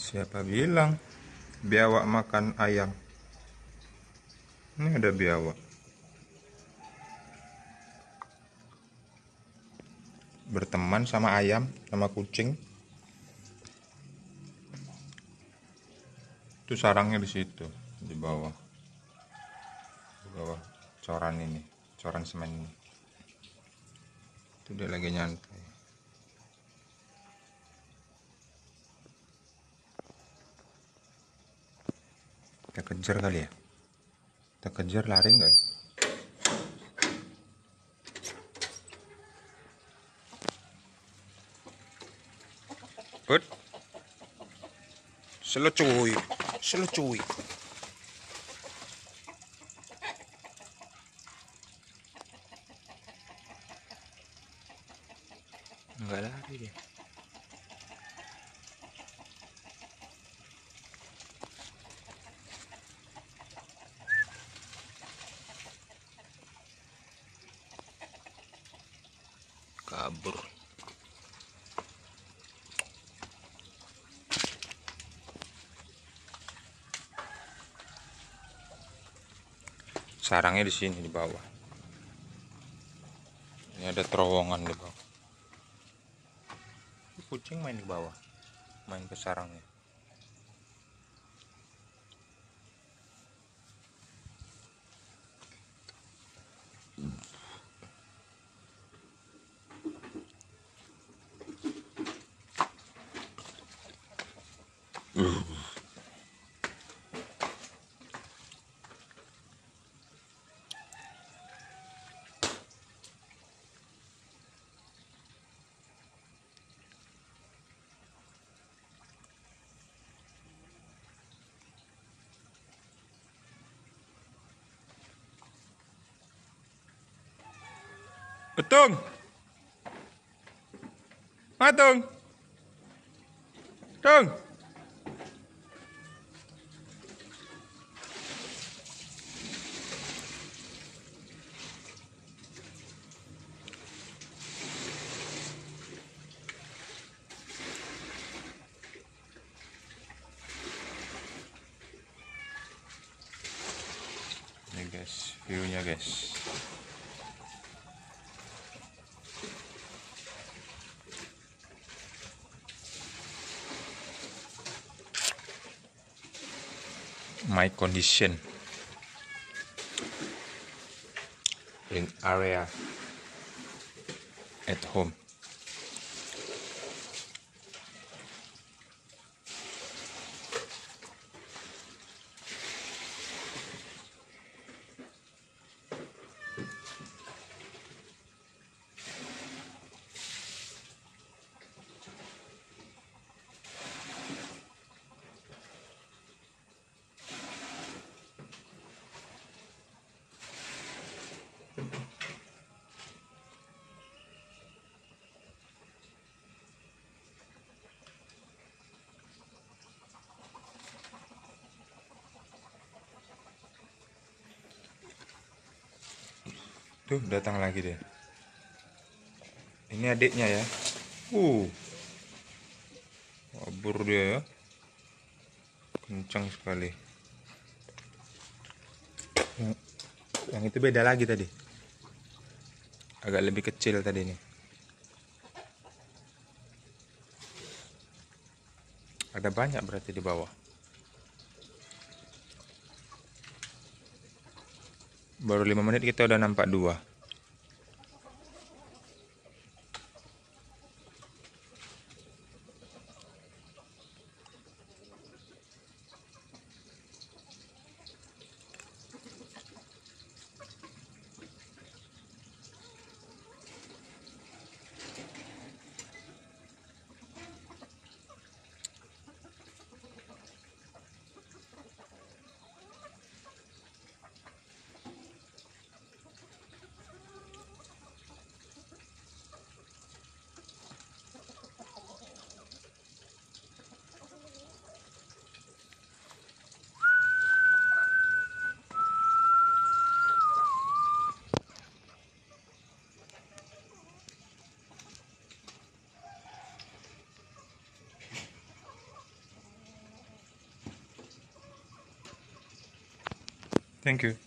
Siapa bilang biawak makan ayam? Ini ada biawak berteman sama ayam, sama kucing. Itu sarangnya di situ, di bawah coran ini, coran semen ini. Itu dia lagi nyantai. Kita kejar kali ya? Kita kejar, lari nggak ya? Put, selecuy, selecuy. Nggak lari dia. Kabur. Sarangnya di sini di bawah. Ini ada terowongan di bawah. Kucing main di bawah, main ke sarangnya. Betung, matung, tung. Ini guys, viewnya guys. My condition in area at home. Tuh, datang lagi dia. Ini adiknya ya. Kabur dia ya. Kencang sekali. Yang itu beda lagi tadi. Agak lebih kecil tadi nih. Ada banyak berarti di bawah. Baru 5 menit kita udah nampak 2. Thank you.